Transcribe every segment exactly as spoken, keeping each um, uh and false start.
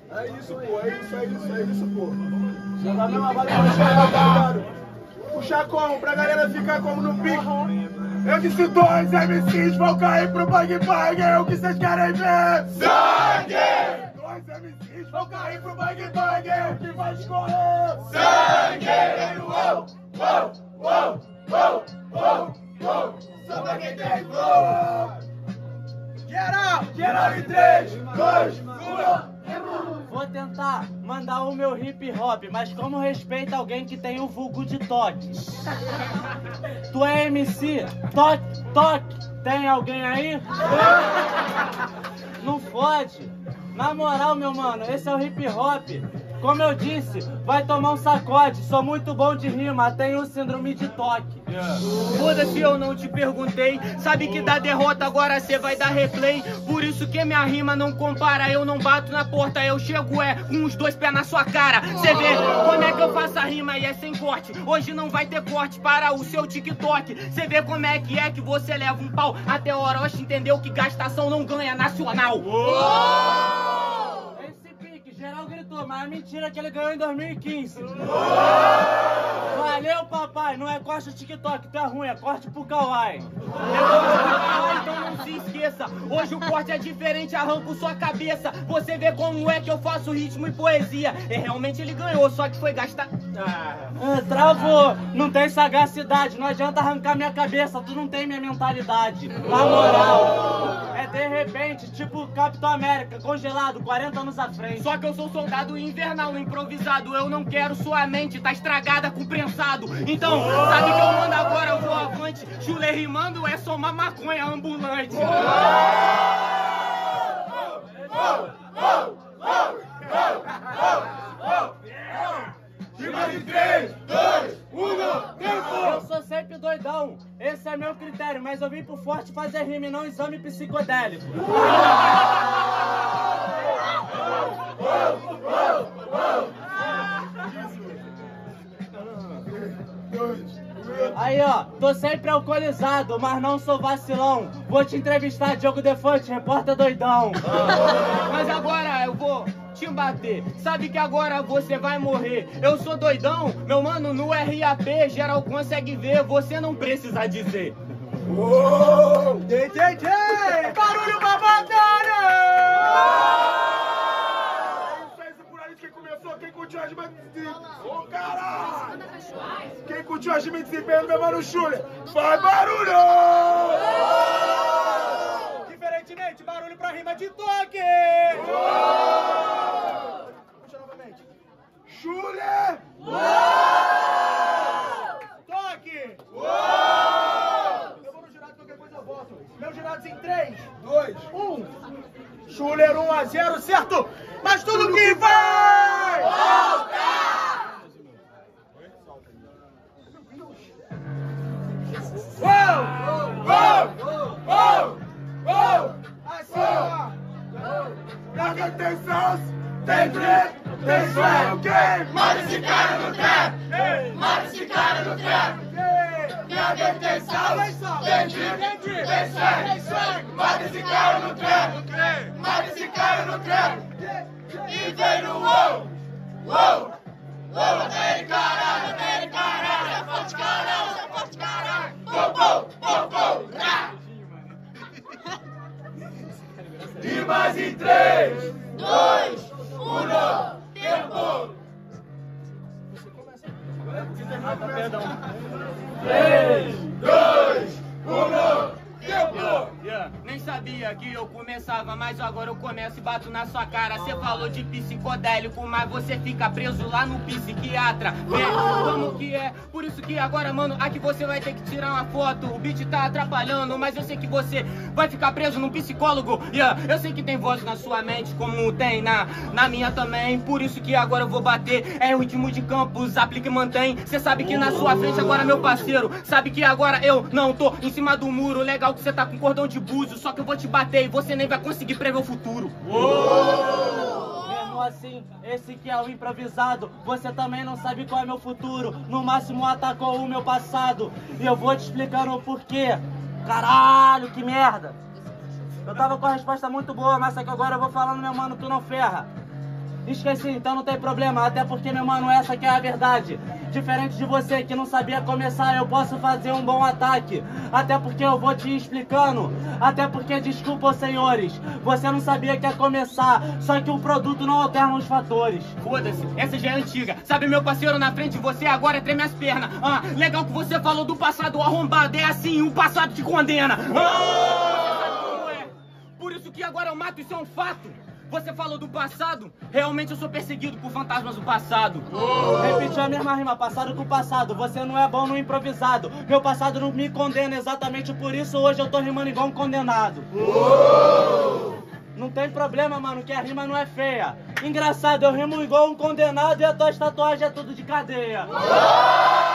É isso, pô, é isso, é isso, é isso, pô. Jogar mesma bala pra chegar, tá ligado? Puxar como? Pra galera ficar como no pique. Eu disse dois M Cs vão cair pro bang bang, é o que vocês querem ver? Sangue! Dois M Cs vão cair pro bang bang, é o que vai escorrer? Sangue! Uou, uou, uou, uou, uou, uou. Samba quem tem flow! Geral! Geral em três, dois, um. Vou tentar mandar o meu hip hop, mas como respeita alguém que tem o vulgo de toque? Tu é M C? Toque, toque. Tem alguém aí? Não fode. Na moral, meu mano, esse é o hip hop. Como eu disse, vai tomar um sacode. Sou muito bom de rima, tenho síndrome de toque. Yeah. Foda-se, eu não te perguntei. Sabe que da derrota agora cê vai dar replay. Por isso que minha rima não compara. Eu não bato na porta, eu chego é com os dois pés na sua cara. Cê vê como é que eu faço a rima e é sem corte. Hoje não vai ter corte para o seu TikTok. Cê vê como é que é que você leva um pau. Até o Orochi entendeu que gastação não ganha nacional. Uou! Geral gritou, mas é mentira que ele ganhou em dois mil e quinze. Valeu, papai. Não é corte TikTok, tu é ruim, é corte pro Kawaii. Então não se esqueça, hoje o corte é diferente, arranco sua cabeça. Você vê como é que eu faço ritmo e poesia. E realmente ele ganhou, só que foi gastar... Ah. Ah, travou, não tem sagacidade, não adianta arrancar minha cabeça, tu não tem minha mentalidade. Na moral, é de repente, tipo Capitão América, congelado, quarenta anos à frente. Só que eu sou soldado invernal, improvisado, eu não quero sua mente, tá estragada com prensado. Então, sabe que eu mando agora, eu vou avante. Chulé rimando é só uma maconha ambulante. Rima de três, dois, um, tempo! Eu sou sempre doidão, esse é meu critério, mas eu vim pro forte fazer rima e não exame psicodélico. Aí ó, tô sempre alcoolizado, mas não sou vacilão. Vou te entrevistar, Diogo Defante, repórter doidão. Mas agora eu vou te bater, sabe que agora você vai morrer. Eu sou doidão, meu mano, no R A P geral consegue ver, você não precisa dizer. Uou! Tchê, tchê, tchê! Barulho pra batalha! É isso por aí, quem começou, quem curtiu as mãos de... Ô, caralho! Quem curtiu as mãos de bem, meu mano Chulé, faz barulho! Diferentemente, barulho pra rima de toque! Puxa novamente. Chulé! Toque! Eu vou no girado, qualquer coisa eu volto. Meu girado em três, dois, um. Schuller um a zero, certo? Mas tudo que vai! Volta! Uou! Uou! Uou! Uou! Assim, ó! Na quem tem sons, tem drip, tem swag, ok? Mata esse cara no trap! Mata esse cara no trap! Na quem tem sons, tem drip, tem swag, mata esse cara no trap! Mata esse cara no trap! E vem no uou! Uou! Uou! Vem caralho, vem caralho! É forte caralho, é forte caralho! Pou, pou, pou, pou, rá! E mais em três, dois, um, tempo! Perdão. três, dois, um, tempo! Yeah. Nem sabia que eu começava, mas agora eu começo e bato na sua cara. Você falou de psicodélico, mas você fica preso lá no psiquiatra. É, como que é? Por isso que agora, mano, aqui você vai ter que tirar uma foto. O beat tá atrapalhando, mas eu sei que você vai ficar preso num psicólogo. Yeah. Eu sei que tem voz na sua mente, como tem na, na minha também. Por isso que agora eu vou bater. É o ritmo de campos, aplica e mantém. Você sabe que na sua frente agora, meu parceiro, sabe que agora eu não tô em cima do muro. Legal que você tá com cordão de búzio, só que eu vou te bater e você nem vai conseguir prever o futuro. Uou! Mesmo assim, esse que é o improvisado, você também não sabe qual é meu futuro. No máximo atacou o meu passado. E eu vou te explicando o porquê. Caralho, que merda! Eu tava com a resposta muito boa, mas só que agora eu vou falando, meu mano, tu não ferra. Esqueci, então não tem problema, até porque, meu mano, essa que é a verdade. Diferente de você que não sabia começar, eu posso fazer um bom ataque. Até porque eu vou te explicando. Até porque, desculpa, senhores, você não sabia que ia começar. Só que o produto não alterna os fatores. Foda-se, essa já é antiga. Sabe, meu parceiro, na frente de você agora treme as pernas. Ah, legal que você falou do passado arrombado. É assim, o passado te condena. Ah, é. Por isso que agora eu mato, isso é um fato. Você falou do passado? Realmente eu sou perseguido por fantasmas do passado. Oh. Repetiu a mesma rima, passado com passado. Você não é bom no improvisado. Meu passado não me condena, exatamente por isso hoje eu tô rimando igual um condenado. Oh. Não tem problema, mano, que a rima não é feia. Engraçado, eu rimo igual um condenado e a tua tatuagem é tudo de cadeia. Oh.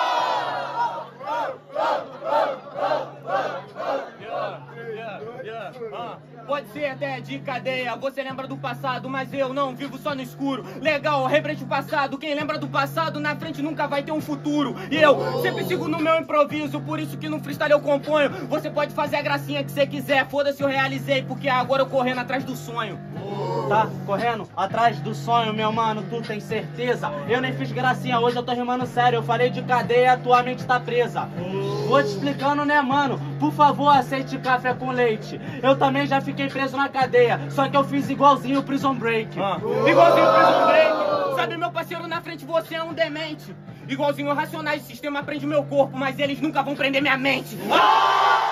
Yeah, yeah, yeah. Uh. Pode ser até de cadeia, você lembra do passado, mas eu não vivo só no escuro. Legal, referente o passado, quem lembra do passado, na frente nunca vai ter um futuro. E eu sempre sigo no meu improviso, por isso que no freestyle eu componho. Você pode fazer a gracinha que você quiser, foda-se eu realizei, porque agora eu correndo atrás do sonho. Tá correndo atrás do sonho, meu mano, tu tem certeza? Eu nem fiz gracinha, hoje eu tô rimando sério. Eu falei de cadeia, a tua mente tá presa. Vou te explicando, né, mano? Por favor, aceite café com leite. Eu também já fiquei preso na cadeia, só que eu fiz igualzinho o Prison Break. Ah. Igualzinho o Prison Break. Sabe, meu parceiro, na frente você é um demente. Igualzinho Racionais, o sistema prende meu corpo, mas eles nunca vão prender minha mente. Ah!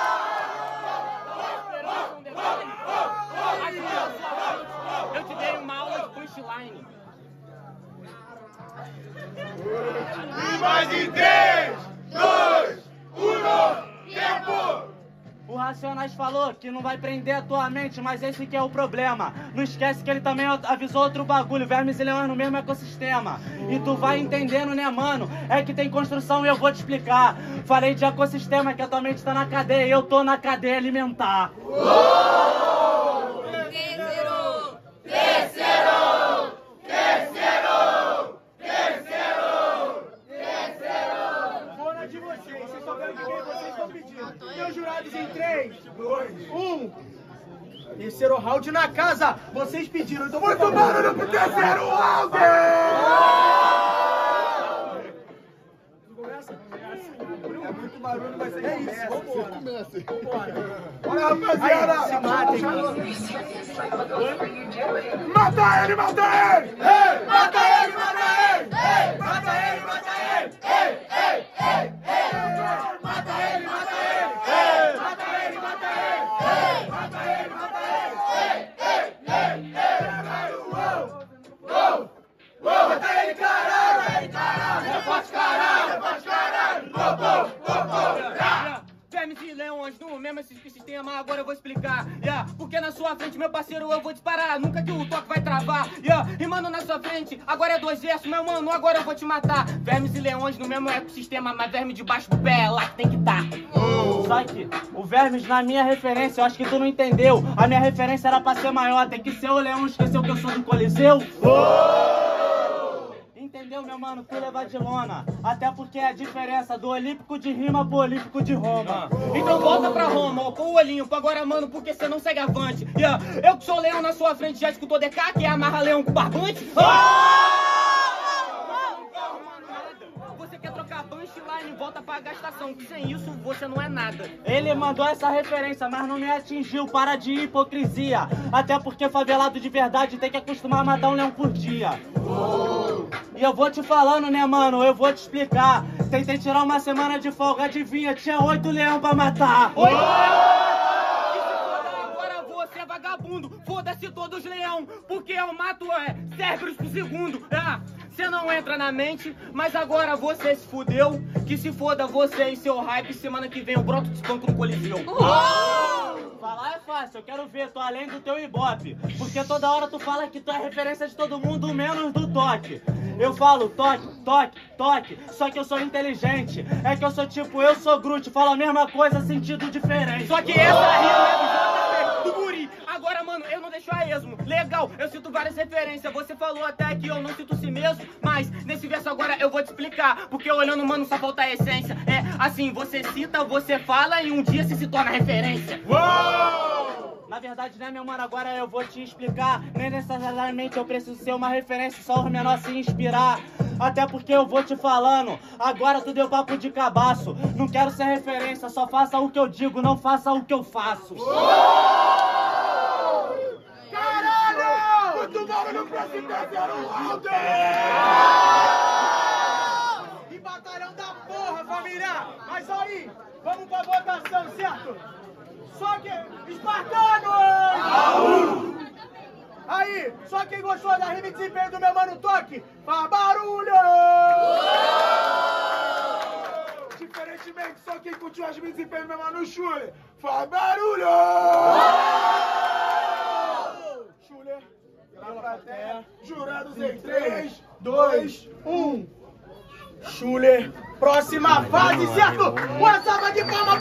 Eu te dei uma aula de punchline. E mais em três, dois, um, tempo! O Racionais falou que não vai prender a tua mente, mas esse que é o problema. Não esquece que ele também avisou outro bagulho, vermes e leões no mesmo ecossistema. E tu vai entendendo, né, mano? É que tem construção e eu vou te explicar. Falei de ecossistema, que a tua mente tá na cadeia e eu tô na cadeia alimentar. Uou! Terceiro! Terceiro! Terceiro! Terceiro! Terceiro! Fora de vocês, vocês só querem que vocês estão pedindo. Meus jurados em três, dois, um. Terceiro round na casa. Vocês pediram, então muito barulho pro terceiro round! Começa? É muito barulho, mas é isso. Vambora. Começa. Vambora. Olha, rapaziada. Se matem. Mata ele, mata ele! Ei! Mata ele, mata ele! Ei! Mata ele, mata ele! Ei! Ei! Ei! Ei! Mata ele, mata ele! Ei! Mata ele, mata ele! Ei! Mata ele, mata ele! Ei! Ei! Ei! Ei! Uou! Uou! Uou! Mata ele, caralho! Ele, caralho! É forte, caralho! É forte, caralho! Uou! Uou! Uou! Vermes e leões no mesmo sistema, agora eu vou explicar. Yeah, porque na sua frente, meu parceiro, eu vou disparar. Nunca que o toque vai travar. Yeah, rimando na sua frente, agora é dois versos, meu mano, agora eu vou te matar. Vermes e leões no mesmo ecossistema, mas verme debaixo do pé é lá que tem que estar. Oh. Só que o vermes na minha referência, eu acho que tu não entendeu. A minha referência era pra ser maior, tem que ser o leão, esqueceu que eu sou do Coliseu? Oh. Entendeu, meu mano? Tu leva de lona. Até porque é a diferença do Olímpico de Rima pro Olímpico de Roma. Ah. Então volta pra Roma, ó, com o Olímpico agora, mano, porque você não segue avante. Yeah. Eu que sou leão na sua frente, já escutou D K, que é amarra leão com barbante? Ah! Você quer trocar punchline, volta pra gastação, que sem isso você não é nada. Ele mandou essa referência, mas não me atingiu, para de hipocrisia. Até porque favelado de verdade tem que acostumar a matar um leão por dia. Oh. E eu vou te falando, né, mano, eu vou te explicar. Tentei tirar uma semana de folga, adivinha, tinha oito leão pra matar. Oh. Agora você é vagabundo, foda-se todos leão, porque eu mato é cérebros por segundo. Ah, você não entra na mente, mas agora você se fudeu. Que se foda você e seu hype, semana que vem eu broto de espanco no Coliseu. Oh! Falar é fácil, eu quero ver, tô além do teu ibope. Porque toda hora tu fala que tu é referência de todo mundo, menos do toque. Eu falo toque, toque, toque, só que eu sou inteligente. É que eu sou tipo, eu sou Groot, falo a mesma coisa, sentido diferente. Só que essa rima é do J P, do Guri. Agora, mano, eu não deixo a esmo. Legal, eu cito várias referências. Você falou até que eu não cito si mesmo, mas nesse verso agora eu vou te explicar. Porque olhando, mano, só falta a essência. É assim, você cita, você fala e um dia se se torna referência. Uou! Na verdade, né, meu mano, agora eu vou te explicar. Nem necessariamente eu preciso ser uma referência, só os menores se inspirar. Até porque eu vou te falando, agora tu deu papo de cabaço. Não quero ser referência, só faça o que eu digo, não faça o que eu faço. Caralho! Muito barulho pra se perder o round! E batalhão da porra, família! Mas aí, vamos pra votação, certo? Só que... Espartanos! Aí, só quem gostou da rima e desempenho do meu mano Toque, faz barulho! Diferentemente, só quem curtiu as rimas e desempenho do meu mano Schuller, faz barulho! Schuller, na plateia, jurados em três, dois, um. Schuller, próxima fase, certo? Uma salva de palmas!